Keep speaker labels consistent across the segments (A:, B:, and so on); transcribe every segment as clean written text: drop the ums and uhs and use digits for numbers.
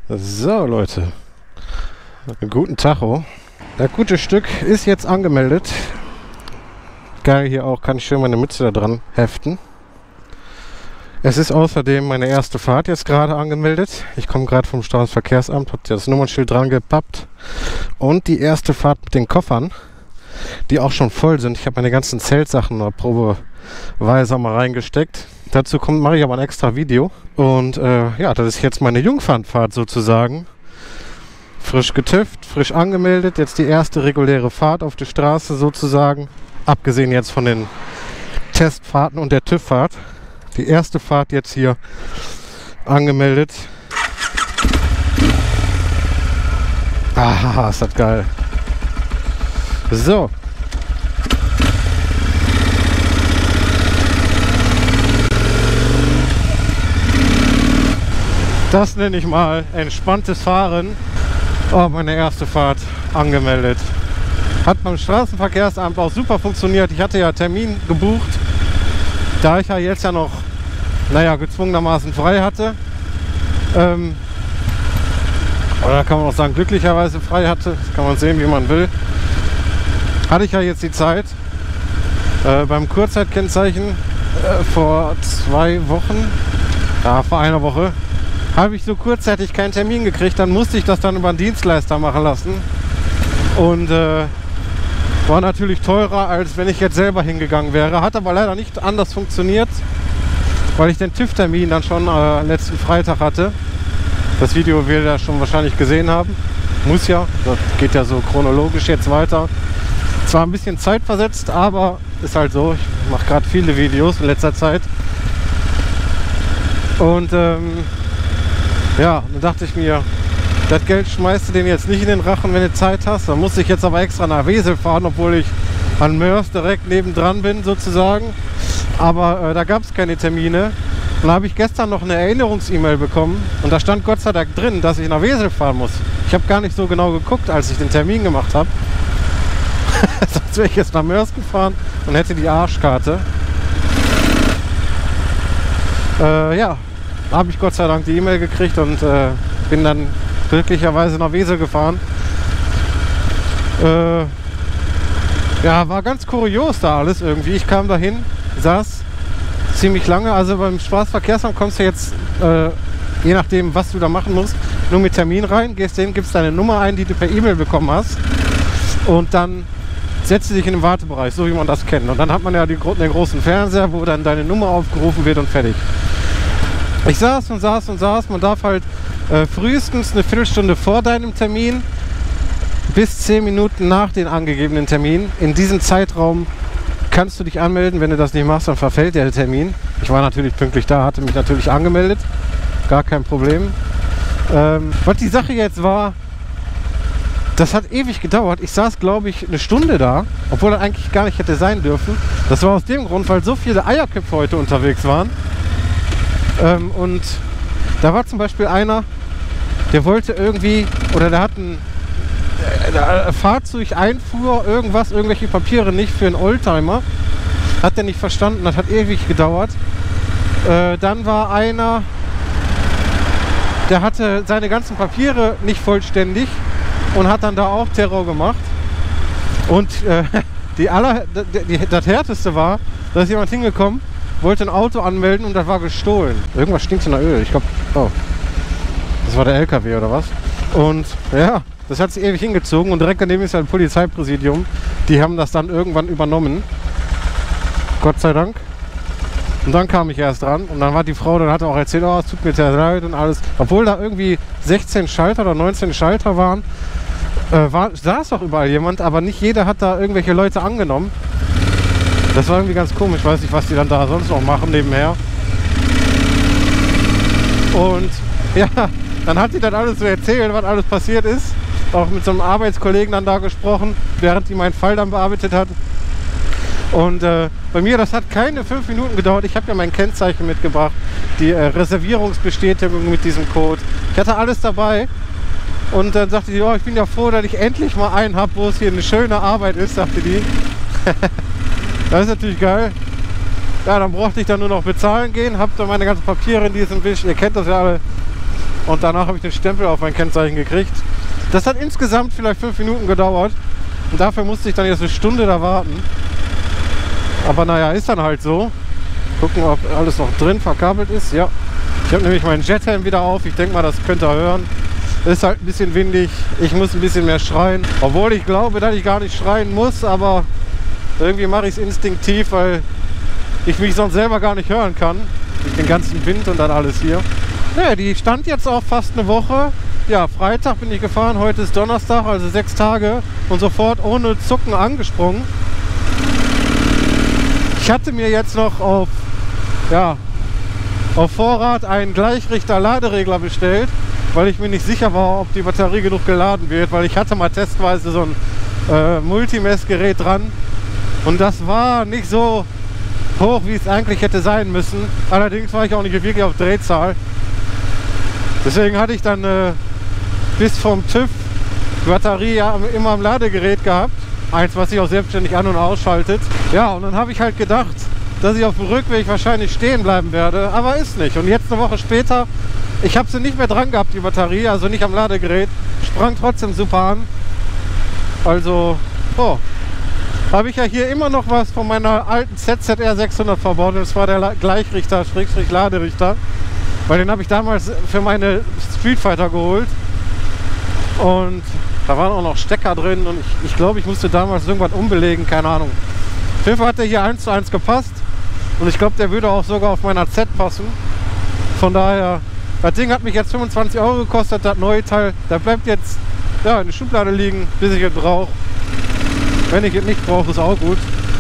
A: So Leute, guten Tacho. Das gute Stück ist jetzt angemeldet. Geil, hier auch kann ich schön meine Mütze da dran heften. Es ist außerdem meine erste Fahrt jetzt gerade angemeldet. Ich komme gerade vom Straßenverkehrsamt, habe das Nummernschild dran gepappt. Und die erste Fahrt mit den Koffern, die auch schon voll sind. Ich habe meine ganzen Zeltsachen da probeweise mal reingesteckt. Dazu mache ich aber ein extra Video. Und ja, das ist jetzt meine Jungfernfahrt sozusagen. Frisch getüft, frisch angemeldet. Jetzt die erste reguläre Fahrt auf der Straße sozusagen. Abgesehen jetzt von den Testfahrten und der TÜV-Fahrt. Die erste Fahrt jetzt hier angemeldet. Aha, ist das geil. So. Das nenne ich mal entspanntes Fahren. Oh, meine erste Fahrt angemeldet. Hat beim Straßenverkehrsamt auch super funktioniert. Ich hatte ja Termin gebucht, da ich ja jetzt ja noch, naja, gezwungenermaßen frei hatte. Oder kann man auch sagen, glücklicherweise frei hatte. Das kann man sehen, wie man will. Hatte ich ja jetzt die Zeit. Beim Kurzzeitkennzeichen vor 2 Wochen, ja, vor einer Woche, habe ich so kurzzeitig keinen Termin gekriegt. Dann musste ich das dann über einen Dienstleister machen lassen. Und war natürlich teurer, als wenn ich jetzt selber hingegangen wäre. Hat aber leider nicht anders funktioniert, weil ich den TÜV-Termin dann schon letzten Freitag hatte. Das Video will ihr schon wahrscheinlich gesehen haben. Muss ja, das geht ja so chronologisch jetzt weiter. Zwar ein bisschen zeitversetzt, aber ist halt so. Ich mache gerade viele Videos in letzter Zeit. Und ja, dann dachte ich mir, das Geld schmeißt du den jetzt nicht in den Rachen, wenn du Zeit hast. Dann musste ich jetzt aber extra nach Wesel fahren, obwohl ich an Mörs direkt nebendran bin sozusagen. Aber da gab es keine Termine. Und da habe ich gestern noch eine Erinnerungs-E-Mail bekommen. Und da stand Gott sei Dank drin, dass ich nach Wesel fahren muss. Ich habe gar nicht so genau geguckt, als ich den Termin gemacht habe. Sonst wäre ich jetzt nach Mörs gefahren und hätte die Arschkarte. Ja, da habe ich Gott sei Dank die E-Mail gekriegt und bin dann glücklicherweise nach Wesel gefahren. Ja, war ganz kurios da alles irgendwie. Ich kam dahin, saß ziemlich lange. Also beim Straßenverkehrsamt kommst du jetzt, je nachdem, was du da machen musst, nur mit Termin rein. Gehst hin, gibst deine Nummer ein, die du per E-Mail bekommen hast. Und dann setzt du dich in den Wartebereich, so wie man das kennt. Und dann hat man ja den großen Fernseher, wo dann deine Nummer aufgerufen wird und fertig. Ich saß und saß und saß. Man darf halt frühestens eine Viertelstunde vor deinem Termin bis 10 Minuten nach den angegebenen Termin. In diesem Zeitraum kannst du dich anmelden. Wenn du das nicht machst, dann verfällt der Termin. Ich war natürlich pünktlich da, hatte mich natürlich angemeldet. Gar kein Problem. Was die Sache jetzt war, das hat ewig gedauert. Ich saß, glaube ich, eine Stunde da, obwohl das eigentlich gar nicht hätte sein dürfen. Das war aus dem Grund, weil so viele Eierköpfe heute unterwegs waren. Und da war zum Beispiel einer, der wollte irgendwie, oder der hat ein Fahrzeug einfuhr, irgendwelche Papiere nicht für einen Oldtimer. Hat der nicht verstanden, das hat ewig gedauert. Dann war einer, der hatte seine ganzen Papiere nicht vollständig und hat dann da auch Terror gemacht. Und das Härteste war, da ist jemand hingekommen, wollte ein Auto anmelden und das war gestohlen. Irgendwas stinkt in der Öl. Ich glaube, oh, das war der LKW oder was. Und ja, das hat sich ewig hingezogen und direkt daneben ist ein Polizeipräsidium. Die haben das dann irgendwann übernommen. Gott sei Dank. Und dann kam ich erst dran und dann war die Frau, dann hat er auch erzählt, oh, es tut mir sehr leid und alles. Obwohl da irgendwie 16 Schalter oder 19 Schalter waren, saß doch überall jemand, aber nicht jeder hat da irgendwelche Leute angenommen. Das war irgendwie ganz komisch, ich weiß nicht, was die dann da sonst noch machen nebenher. Und ja, dann hat sie dann alles so erzählt, was alles passiert ist. Auch mit so einem Arbeitskollegen dann da gesprochen, während die meinen Fall dann bearbeitet hat. Und bei mir, das hat keine 5 Minuten gedauert. Ich habe ja mein Kennzeichen mitgebracht, die Reservierungsbestätigung mit diesem Code. Ich hatte alles dabei. Und dann sagte die, oh, ich bin ja froh, dass ich endlich mal einen habe, wo es hier eine schöne Arbeit ist, sagte die. Das ist natürlich geil. Ja, dann brauchte ich dann nur noch bezahlen gehen, hab dann meine ganzen Papiere in diesem Wisch, ihr kennt das ja alle. und danach habe ich den Stempel auf mein Kennzeichen gekriegt. Das hat insgesamt vielleicht 5 Minuten gedauert und dafür musste ich dann jetzt eine Stunde da warten. Aber naja, ist dann halt so. Gucken, ob alles noch drin verkabelt ist. Ja, ich habe nämlich meinen Jethelm wieder auf. Ich denke mal, das könnt ihr hören. Es ist halt ein bisschen windig. Ich muss ein bisschen mehr schreien. Obwohl ich glaube, dass ich gar nicht schreien muss, aber irgendwie mache ich es instinktiv, weil ich mich sonst selber gar nicht hören kann. Durch den ganzen Wind und dann alles hier. Naja, die stand jetzt auch fast eine Woche. Ja, Freitag bin ich gefahren, heute ist Donnerstag, also 6 Tage und sofort ohne Zucken angesprungen. Ich hatte mir jetzt noch auf Vorrat einen Gleichrichter-Laderegler bestellt, weil ich mir nicht sicher war, ob die Batterie genug geladen wird, weil ich hatte mal testweise so ein Multimessgerät dran und das war nicht so hoch, wie es eigentlich hätte sein müssen. Allerdings war ich auch nicht wirklich auf Drehzahl. Deswegen hatte ich dann bis vom TÜV die Batterie ja immer am Ladegerät gehabt. Eins, was sich auch selbstständig an- und ausschaltet. Ja, und dann habe ich halt gedacht, dass ich auf dem Rückweg wahrscheinlich stehen bleiben werde, aber ist nicht. Und jetzt eine Woche später, ich habe sie nicht mehr dran gehabt, die Batterie, also nicht am Ladegerät, sprang trotzdem super an. Also, habe ich ja hier immer noch was von meiner alten ZZR 600 verbaut. Das war der Gleichrichter, Laderichter. Weil den habe ich damals für meine Street Fighter geholt. Und da waren auch noch Stecker drin und ich glaube, ich musste damals irgendwas umbelegen, keine Ahnung. Auf jeden Fall hat der hier 1:1 gepasst und ich glaube, der würde auch sogar auf meiner Z passen. Von daher, das Ding hat mich jetzt 25 € gekostet, das neue Teil. Da bleibt jetzt in der Schublade liegen, bis ich es brauche. Wenn ich es nicht brauche, ist auch gut.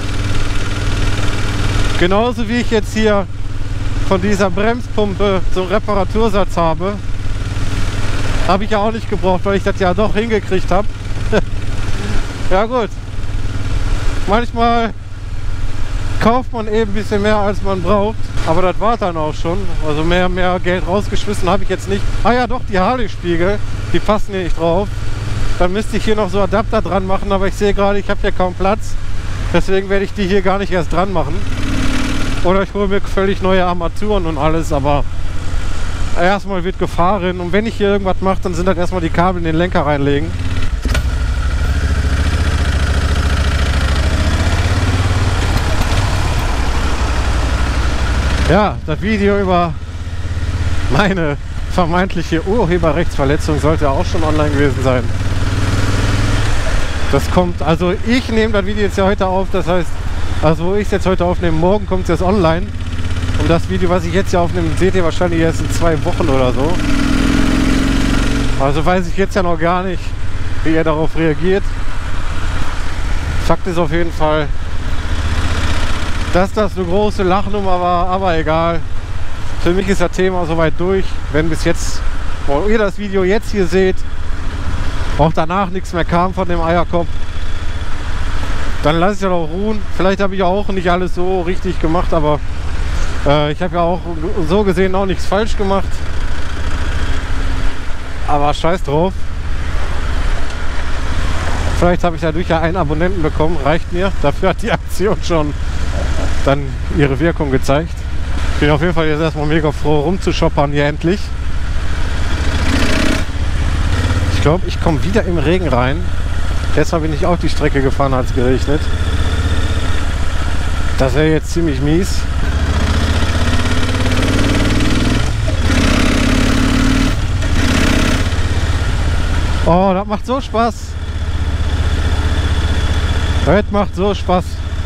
A: Genauso wie ich jetzt hier von dieser Bremspumpe so einen Reparatursatz habe. Habe ich ja auch nicht gebraucht, weil ich das ja doch hingekriegt habe. Ja gut. Manchmal kauft man eben ein bisschen mehr, als man braucht. Aber das war dann auch schon. Also mehr Geld rausgeschmissen habe ich jetzt nicht. Ah ja doch, die Harley-Spiegel, die passen hier nicht drauf. Dann müsste ich hier noch so Adapter dran machen, aber ich sehe gerade, ich habe hier kaum Platz. Deswegen werde ich die hier gar nicht erst dran machen. Oder ich hole mir völlig neue Armaturen und alles, aber erstmal wird gefahren und wenn ich hier irgendwas mache, dann sind das erstmal die Kabel in den Lenker reinlegen. Ja, das Video über meine vermeintliche Urheberrechtsverletzung sollte auch schon online gewesen sein. Das kommt, also ich nehme das Video jetzt ja heute auf, das heißt, also wo ich es jetzt heute aufnehme, morgen kommt es jetzt online. Und das Video, was ich jetzt hier aufnehme, seht ihr wahrscheinlich erst in 2 Wochen oder so. Also weiß ich jetzt ja noch gar nicht, wie ihr darauf reagiert. Fakt ist auf jeden Fall, dass das eine große Lachnummer war, aber egal. Für mich ist das Thema soweit durch. Wenn bis jetzt, wo ihr das Video jetzt hier seht, auch danach nichts mehr kam von dem Eierkopf, dann lasse ich ja noch ruhen. Vielleicht habe ich auch nicht alles so richtig gemacht, aber ich habe ja auch so gesehen auch nichts falsch gemacht. Aber scheiß drauf. Vielleicht habe ich dadurch ja einen Abonnenten bekommen, reicht mir. Dafür hat die Aktion schon dann ihre Wirkung gezeigt. Ich bin auf jeden Fall jetzt erstmal mega froh rumzuschoppern hier endlich. Ich glaube, ich komme wieder im Regen rein. Letztes Mal bin ich auch die Strecke gefahren, hat es geregnet. Das wäre jetzt ziemlich mies. Oh, das macht so Spaß. Das macht so Spaß.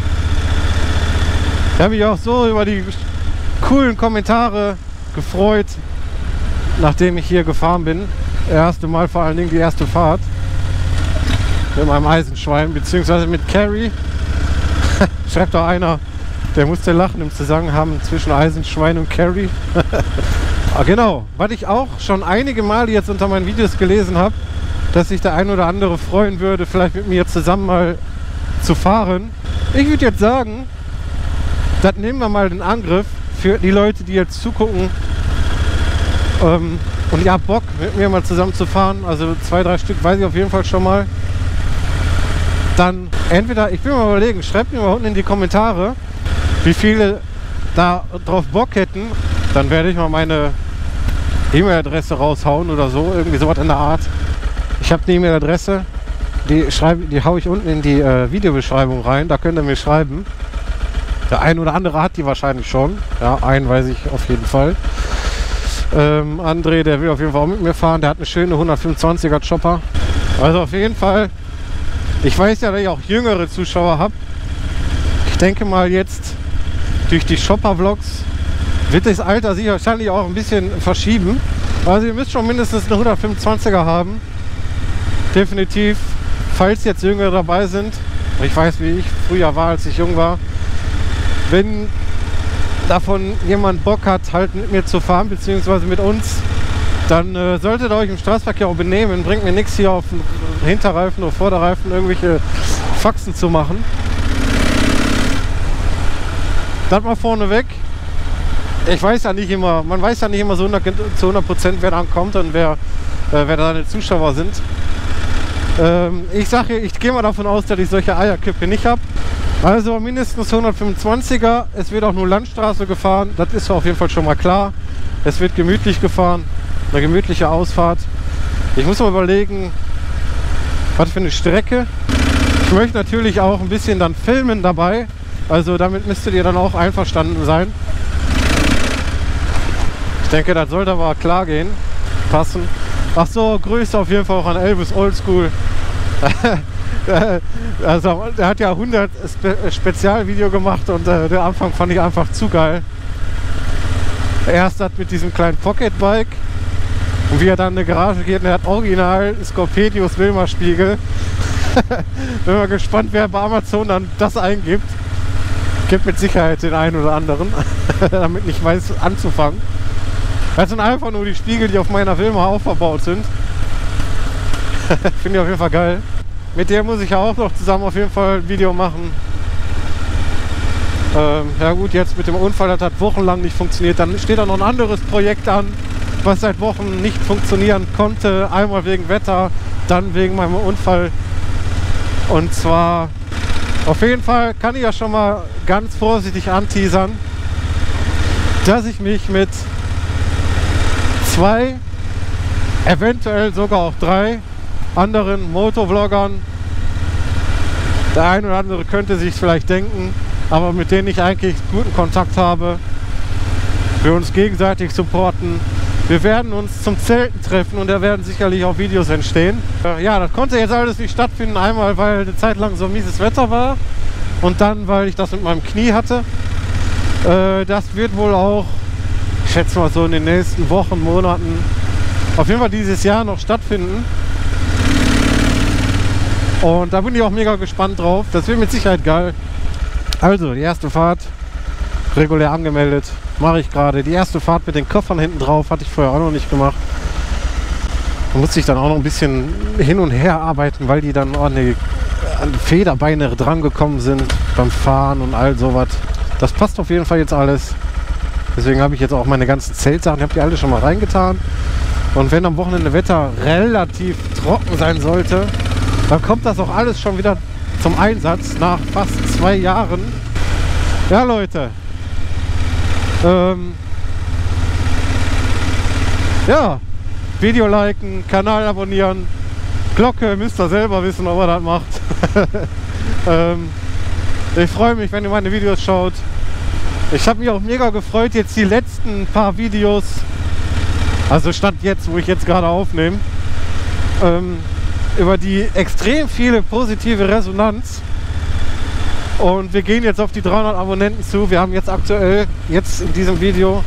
A: Ich habe mich auch so über die coolen Kommentare gefreut, nachdem ich hier gefahren bin. Das erste Mal, vor allen Dingen die erste Fahrt mit meinem Eisenschwein, beziehungsweise mit Carrie. Schreibt doch einer, der musste lachen im Zusammenhang zwischen Eisenschwein und Carrie. Ah, genau, was ich auch schon einige Male jetzt unter meinen Videos gelesen habe, dass sich der ein oder andere freuen würde, vielleicht mit mir zusammen mal zu fahren. Ich würde jetzt sagen, das nehmen wir mal den Angriff für die Leute, die jetzt zugucken und ihr habt Bock, mit mir mal zusammen zu fahren. Also 2, 3 Stück weiß ich auf jeden Fall schon mal. Dann entweder, ich will mal überlegen, schreibt mir mal unten in die Kommentare, wie viele da drauf Bock hätten. Dann werde ich mal meine E-Mail-Adresse raushauen oder so, irgendwie sowas in der Art. Ich habe eine E-Mail-Adresse, die haue ich unten in die Videobeschreibung rein, da könnt ihr mir schreiben. Der ein oder andere hat die wahrscheinlich schon, ja, einen weiß ich auf jeden Fall. André, der will auf jeden Fall auch mit mir fahren, der hat eine schöne 125er Chopper. Also auf jeden Fall, ich weiß ja, dass ich auch jüngere Zuschauer habe. Ich denke mal jetzt durch die Chopper-Vlogs wird das Alter sich wahrscheinlich auch ein bisschen verschieben. Also ihr müsst schon mindestens eine 125er haben. Definitiv, falls jetzt Jüngere dabei sind. Ich weiß, wie ich früher war, als ich jung war. Wenn davon jemand Bock hat, halt mit mir zu fahren, beziehungsweise mit uns, dann solltet ihr euch im Straßenverkehr auch benehmen. Bringt mir nichts hier auf dem Hinterreifen oder Vorderreifen irgendwelche Faxen zu machen. Das mal vorne weg. Ich weiß ja nicht immer, man weiß ja nicht immer so zu 100%, wer da ankommt und wer deine Zuschauer sind. Ich gehe mal davon aus, dass ich solche Eierkippe nicht habe. Also mindestens 125er. Es wird auch nur Landstraße gefahren. Das ist auf jeden Fall schon mal klar. Es wird gemütlich gefahren. Eine gemütliche Ausfahrt. Ich muss mal überlegen, was für eine Strecke. Ich möchte natürlich auch ein bisschen dann filmen dabei. Also damit müsstet ihr dann auch einverstanden sein. Ich denke, das sollte aber klar gehen. Passen. Ach so, Grüße auf jeden Fall auch an Elvis Oldschool. Also, der hat ja 100 Spezialvideo gemacht und der Anfang fand ich einfach zu geil. Erst hat mit diesem kleinen Pocketbike und wie er dann in eine Garage geht und er hat original Scorpedius Wilma-Spiegel. Bin mal gespannt, wer bei Amazon dann das eingibt. Gibt mit Sicherheit den einen oder anderen, damit nicht weiß anzufangen. Das sind einfach nur die Spiegel, die auf meiner Wilma auch verbaut sind. Finde ich auf jeden Fall geil. Mit der muss ich ja auch noch zusammen auf jeden Fall ein Video machen. Ja gut, jetzt mit dem Unfall, das hat wochenlang nicht funktioniert. Dann steht da noch ein anderes Projekt an, was seit Wochen nicht funktionieren konnte. Einmal wegen Wetter, dann wegen meinem Unfall. Und zwar, auf jeden Fall kann ich ja schon mal ganz vorsichtig anteasern, dass ich mich mit 2, eventuell sogar auch 3 anderen Motovloggern, der ein oder andere könnte sich vielleicht denken, aber mit denen ich eigentlich guten Kontakt habe, wir uns gegenseitig supporten. Wir werden uns zum Zelten treffen und da werden sicherlich auch Videos entstehen. Ja, das konnte jetzt alles nicht stattfinden, einmal weil eine Zeit lang so mieses Wetter war und dann weil ich das mit meinem Knie hatte. Das wird wohl auch, ich schätze mal so in den nächsten Wochen, Monaten, auf jeden Fall dieses Jahr noch stattfinden. Und da bin ich auch mega gespannt drauf. Das wird mit Sicherheit geil. Also, die erste Fahrt, regulär angemeldet, mache ich gerade. Die erste Fahrt mit den Koffern hinten drauf, hatte ich vorher auch noch nicht gemacht. Da musste ich dann auch noch ein bisschen hin und her arbeiten, weil die dann an die Federbeine drangekommen sind beim Fahren und all sowas. Das passt auf jeden Fall jetzt alles. Deswegen habe ich jetzt auch meine ganzen Zeltsachen, ich habe die alle schon mal reingetan. Und wenn am Wochenende Wetter relativ trocken sein sollte, dann kommt das auch alles schon wieder zum Einsatz nach fast 2 Jahren. Ja, Leute. Ja, Video liken, Kanal abonnieren, Glocke, müsst ihr selber wissen, ob ihr das macht. Ich freue mich, wenn ihr meine Videos schaut. Ich habe mich auch mega gefreut, jetzt die letzten paar Videos, also Stand jetzt, wo ich jetzt gerade aufnehme, über die extrem viele positive Resonanz. Und wir gehen jetzt auf die 300 Abonnenten zu. Wir haben jetzt aktuell, jetzt in diesem Video,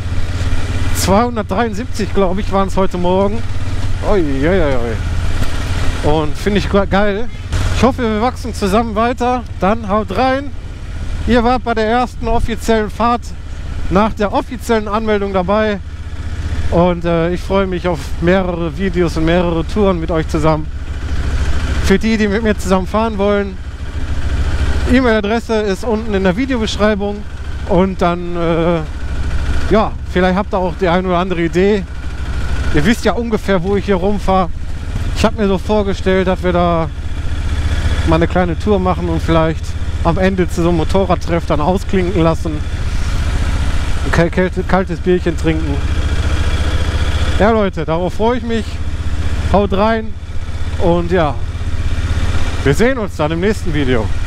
A: 273, glaube ich, waren es heute Morgen. Oi, oi, oi. Und finde ich geil. Ich hoffe, wir wachsen zusammen weiter. Dann haut rein. Ihr wart bei der ersten offiziellen Fahrt nach der offiziellen Anmeldung dabei. Und ich freue mich auf mehrere Videos und mehrere Touren mit euch zusammen. Für die, die mit mir zusammen fahren wollen, E-Mail-Adresse ist unten in der Videobeschreibung. Und dann, ja, vielleicht habt ihr auch die eine oder andere Idee. Ihr wisst ja ungefähr, wo ich hier rumfahre. Ich habe mir so vorgestellt, dass wir da mal eine kleine Tour machen und vielleicht am Ende zu so einem Motorradtreff dann ausklinken lassen. Ein kaltes Bierchen trinken. Ja Leute, darauf freue ich mich. Haut rein und ja, wir sehen uns dann im nächsten Video.